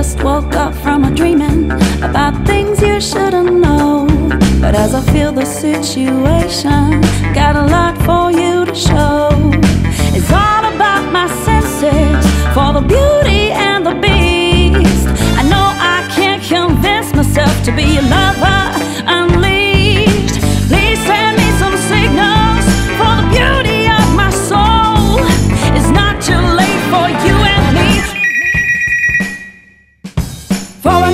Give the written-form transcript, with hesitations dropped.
just woke up from a dreaming about things you shouldn't know. But as I feel the situation, got a lot for you to show. It's all about my senses, for the beauty and the beast. I know I can't convince myself to be a lover unleashed. Please send me some signals for the beauty of my soul. It's not too late for you and me. For